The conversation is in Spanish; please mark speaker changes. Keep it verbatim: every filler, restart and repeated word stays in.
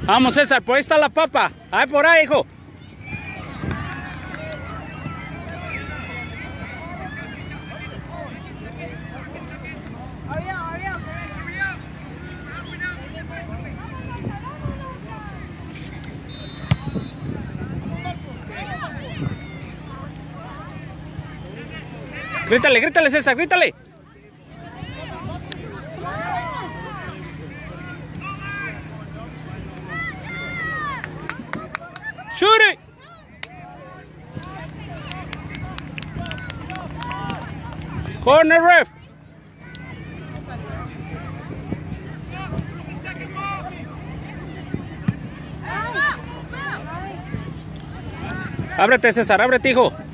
Speaker 1: Vamos, César, por ahí está la papa. Ahí por ahí, hijo. Grítale, grítale, César, grítale. Shoot it. Corner, ref. Ábrete, César, ábrete, hijo.